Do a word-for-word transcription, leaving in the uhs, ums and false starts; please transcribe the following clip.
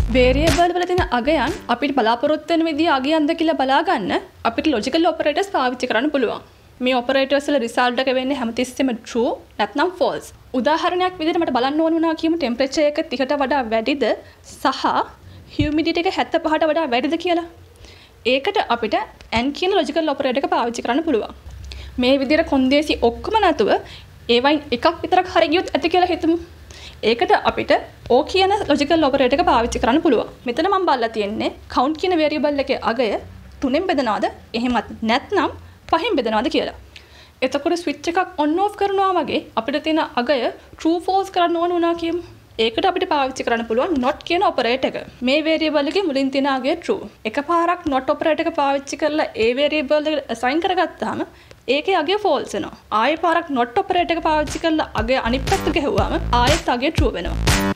Variable වල තියෙන අගයන් අපිට බලාපොරොත්තු වෙන විදිහ අගයන්ද කියලා බලා ගන්න අපිට ලොජිකල් ඔපරේටර්ස් පාවිච්චි කරන්න පුළුවන්. මේ ඔපරේටර්ස් වල රිසල්ට් එක වෙන්නේ හැමතිස්සෙම true නැත්නම් false. උදාහරණයක් විදිහට මට බලන්න ඕන වුණා කියමු ටෙම්පරේචර් එක තිහට වඩා වැඩිද සහ humidity එක හැත්තෑ පහට වඩා වැඩිද කියලා. ඒකට අපිට n කියන ලොජිකල් ඔපරේටර් එක පාවිච්චි කරන්න පුළුවන්. මේ විදිහට කොන්දේසි ඔක්කොම නැතුව ඒවයින් එකක් විතරක් හරි ගියොත් ඇති කියලා හිතමු. ඒකට අපිට O කියන ලොජිකල් ඔපරේටර් එක පාවිච්චි කරන්න පුළුවන්. මෙතන මම බලලා තියෙන්නේ count කියන variable එකේ අගය තුනෙන් බෙදනවාද එහෙමත් නැත්නම් පහෙන් බෙදනවාද කියලා. එතකොට switch එකක් on off කරනවා වගේ අපිට තියෙන අගය true false කරන්න ඕන වුණා කියමු. ඒකට අපිට පාවිච්චි කරන්න පුළුවන් not කියන ඔපරේටර් එක. මේ variable එකේ මුලින් තියෙන අගය true. එකපාරක් not ඔපරේටර් එක පාවිච්චි කරලා ඒ variable එකට assign කරගත්තාම ඒකේ අගය false වෙනවා. ආයෙ පාරක් not ඔපරේටර් එක පාවිච්චි කරලා අගය අනිත් පැත්තට ගෙහුවාම ආයෙත් අගය true වෙනවා.